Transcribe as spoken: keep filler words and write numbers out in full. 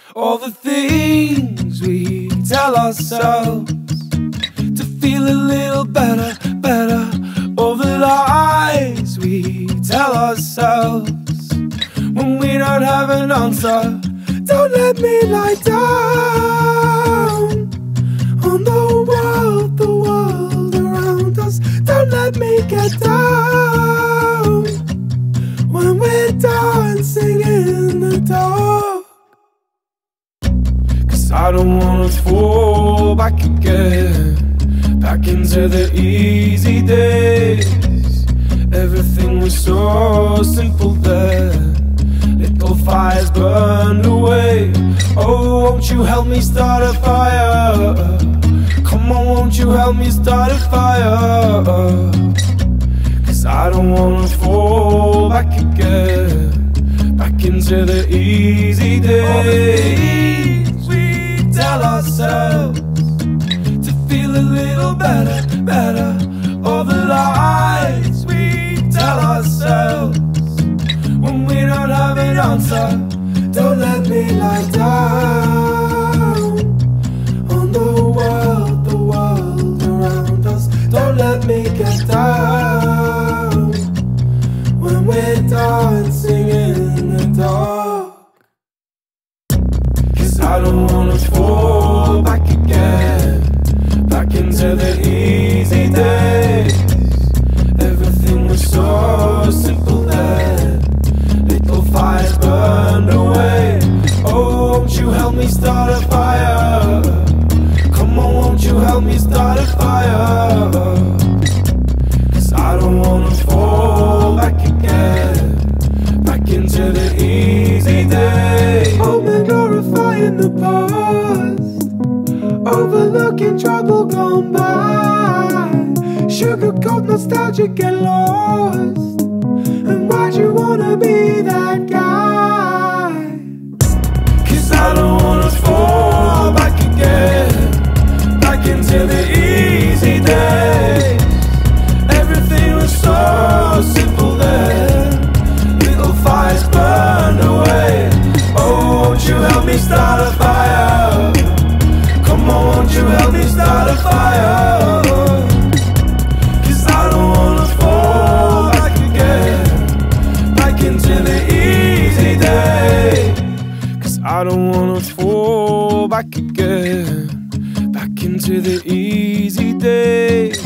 All the things we tell ourselves to feel a little better, better. All the lies we tell ourselves when we don't have an answer. Don't let me lie down on the world, the world around us. Don't let me get down when we're dancing in the dark. 'Cause I don't wanna fall back again, back into the easy days. Everything was so simple then, little fires burned away. Oh, won't you help me start a fire? Come on, won't you help me start a fire? 'Cause I don't wanna fall back again, back into the easy days. All the things we tell ourselves to feel a little better, better. All the lies we tell ourselves when we don't have an answer. Don't let me lie down on the world, the world around us. Don't let me get down when we're dancing in the dark. 'Cause I don't wanna fall back again, back into the easy days. Everything was so simple then, little fires burned away. Oh, won't you help me start a fire? Come on, won't you help me start a fire? 'Cause I don't wanna fall back again, back into the easy days. Oh man, glorifying the past, overlooking trouble gone by. Sugarcoat nostalgia, get lost. And why'd you wanna be that guy? 'Cause I don't wanna fall back again, back into the easy days. Everything was so simple then, little fires burned away. Oh, won't you help me start a fire? Come on, won't you help me start a fire? I don't wanna fall back again, back into the easy days.